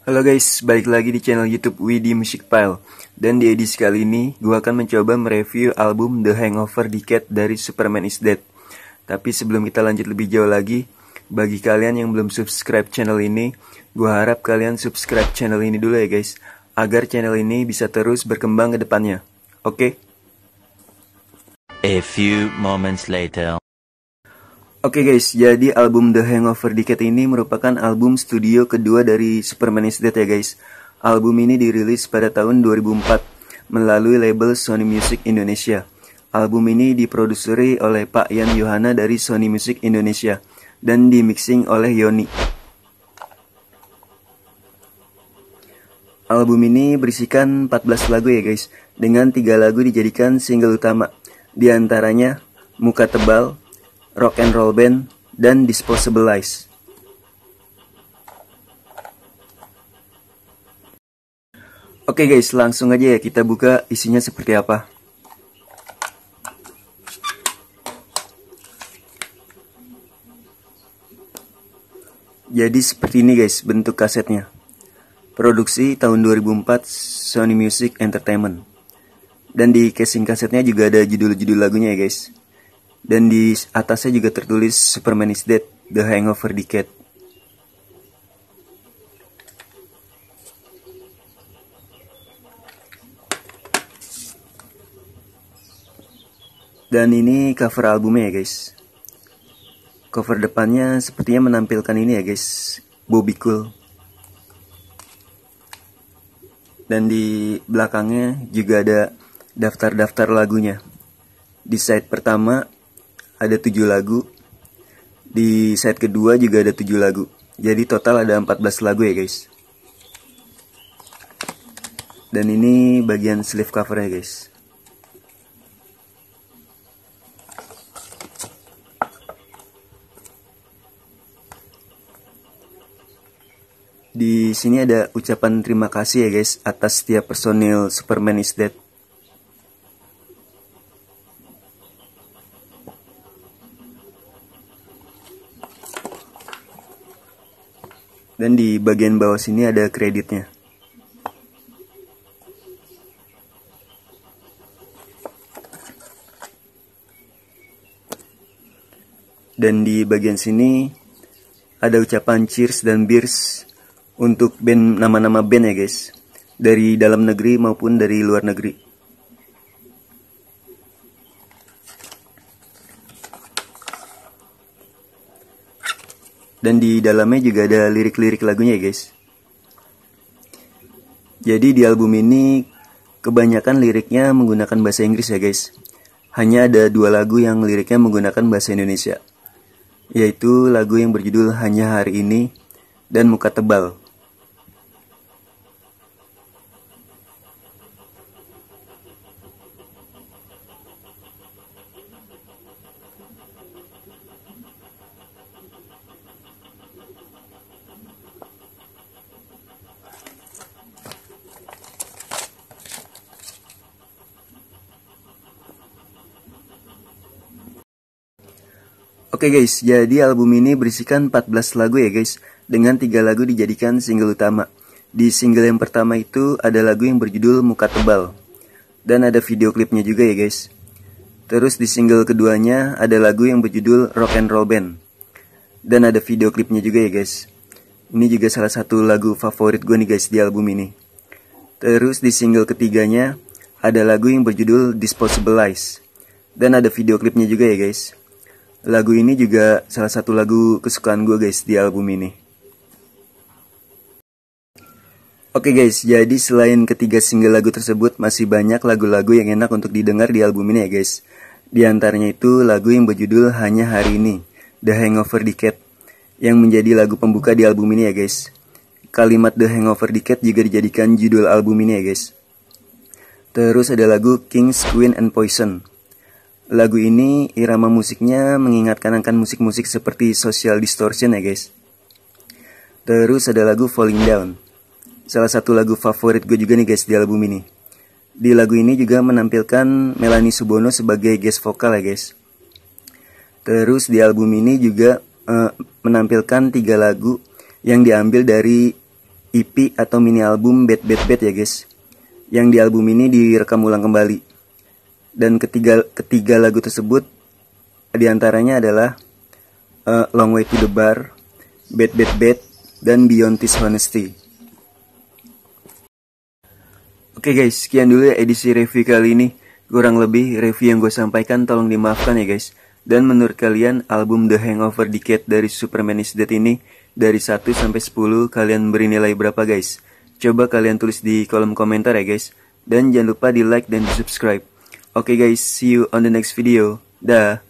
Halo guys, balik lagi di channel YouTube Widi Music Pile. Dan di edisi kali ini, gue akan mencoba mereview album The Hangover Decade dari Superman is Dead. Tapi sebelum kita lanjut lebih jauh lagi, bagi kalian yang belum subscribe channel ini, gue harap kalian subscribe channel ini dulu ya guys, agar channel ini bisa terus berkembang ke depannya. Oke? A few moments later. Oke guys, jadi album The Hangover Decade ini merupakan album studio kedua dari Superman is Dead ya guys. Album ini dirilis pada tahun 2004 melalui label Sony Music Indonesia. Album ini diproduseri oleh Pak Yan Yohana dari Sony Music Indonesia dan dimixing oleh Yoni. Album ini berisikan 14 lagu ya guys, dengan 3 lagu dijadikan single utama. Di antaranya Muka Tebal, Rock and Roll Band, dan Disposable Lies. Oke guys, langsung aja ya kita buka isinya seperti apa. Jadi seperti ini guys bentuk kasetnya. Produksi tahun 2004 Sony Music Entertainment. Dan di casing kasetnya juga ada judul-judul lagunya ya guys. Dan di atasnya juga tertulis Superman is Dead, The Hangover Decade. Dan ini cover albumnya ya guys. Cover depannya sepertinya menampilkan ini ya guys, Bobby Cool. Dan di belakangnya juga ada daftar-daftar lagunya. Di side pertama ada 7 lagu. Di side kedua juga ada 7 lagu. Jadi total ada 14 lagu ya guys. Dan ini bagian sleeve covernya guys. Di sini ada ucapan terima kasih ya guys atas setiap personil Superman is Dead. Dan di bagian bawah sini ada kreditnya. Dan di bagian sini ada ucapan cheers dan beers untuk band, nama-nama band ya guys, dari dalam negeri maupun dari luar negeri. Dan di dalamnya juga ada lirik-lirik lagunya ya guys. Jadi di album ini kebanyakan liriknya menggunakan bahasa Inggris ya guys. Hanya ada 2 lagu yang liriknya menggunakan bahasa Indonesia, yaitu lagu yang berjudul Hanya Hari Ini dan Muka Tebal. Oke guys, jadi album ini berisikan 14 lagu ya guys, dengan 3 lagu dijadikan single utama. Di single yang pertama itu ada lagu yang berjudul Muka Tebal, dan ada video klipnya juga ya guys. Terus di single keduanya ada lagu yang berjudul Rock and Roll Band, dan ada video klipnya juga ya guys. Ini juga salah satu lagu favorit gue nih guys di album ini. Terus di single ketiganya ada lagu yang berjudul Disposable Lies, dan ada video klipnya juga ya guys. Lagu ini juga salah satu lagu kesukaan gue guys di album ini. Oke guys, jadi selain ketiga single lagu tersebut, masih banyak lagu-lagu yang enak untuk didengar di album ini ya guys. Di antaranya itu lagu yang berjudul Hanya Hari Ini, The Hangover Decade, yang menjadi lagu pembuka di album ini ya guys. Kalimat The Hangover Decade juga dijadikan judul album ini ya guys. Terus ada lagu Kings, Queen, and Poison. Lagu ini irama musiknya mengingatkan akan musik-musik seperti Social Distortion ya guys. Terus ada lagu Falling Down, salah satu lagu favorit gue juga nih guys di album ini. Di lagu ini juga menampilkan Melanie Subono sebagai guest vokal ya guys. Terus di album ini juga menampilkan 3 lagu yang diambil dari EP atau mini album Bad Bad Bad ya guys. Yang di album ini direkam ulang kembali. Dan ketiga lagu tersebut diantaranya adalah Long Way to the Bar, Bad Bad Bad, dan Beyond This Honesty. Oke guys, sekian dulu ya edisi review kali ini. Kurang lebih review yang gue sampaikan tolong dimaafkan ya guys. Dan menurut kalian album The Hangover Decade dari Superman is Dead ini dari 1 sampai 10 kalian beri nilai berapa guys? Coba kalian tulis di kolom komentar ya guys. Dan jangan lupa di like dan di subscribe. Oke guys, see you on the next video. Dah.